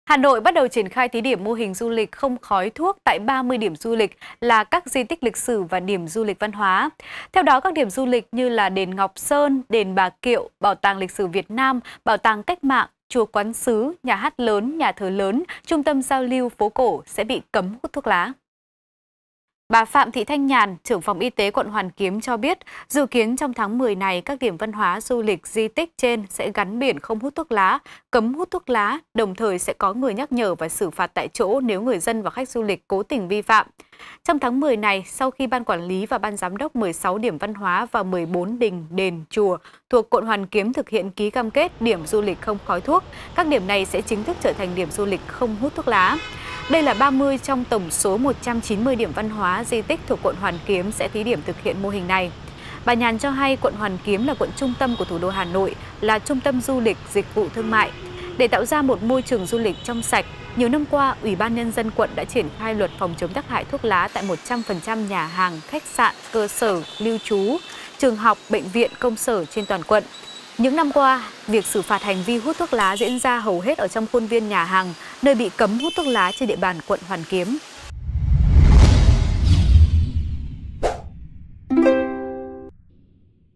Hà Nội bắt đầu triển khai thí điểm mô hình du lịch không khói thuốc tại 30 điểm du lịch là các di tích lịch sử và điểm du lịch văn hóa. Theo đó, các điểm du lịch như là đền Ngọc Sơn, đền Bà Kiệu, Bảo tàng lịch sử Việt Nam, Bảo tàng Cách mạng, chùa Quán Sứ, nhà hát lớn, nhà thờ lớn, trung tâm giao lưu phố cổ sẽ bị cấm hút thuốc lá. Bà Phạm Thị Thanh Nhàn, trưởng phòng y tế quận Hoàn Kiếm cho biết, dự kiến trong tháng 10 này, các điểm văn hóa du lịch di tích trên sẽ gắn biển không hút thuốc lá, cấm hút thuốc lá, đồng thời sẽ có người nhắc nhở và xử phạt tại chỗ nếu người dân và khách du lịch cố tình vi phạm. Trong tháng 10 này, sau khi Ban Quản lý và Ban Giám đốc 16 điểm văn hóa và 14 đình, đền, chùa thuộc quận Hoàn Kiếm thực hiện ký cam kết điểm du lịch không khói thuốc, các điểm này sẽ chính thức trở thành điểm du lịch không hút thuốc lá. Đây là 30 trong tổng số 190 điểm văn hóa di tích thuộc quận Hoàn Kiếm sẽ thí điểm thực hiện mô hình này. Bà Nhàn cho hay quận Hoàn Kiếm là quận trung tâm của thủ đô Hà Nội, là trung tâm du lịch, dịch vụ thương mại. Để tạo ra một môi trường du lịch trong sạch, nhiều năm qua, Ủy ban Nhân dân quận đã triển khai luật phòng chống tác hại thuốc lá tại 100% nhà hàng, khách sạn, cơ sở, lưu trú, trường học, bệnh viện, công sở trên toàn quận. Những năm qua, việc xử phạt hành vi hút thuốc lá diễn ra hầu hết ở trong khuôn viên nhà hàng, nơi bị cấm hút thuốc lá trên địa bàn quận Hoàn Kiếm.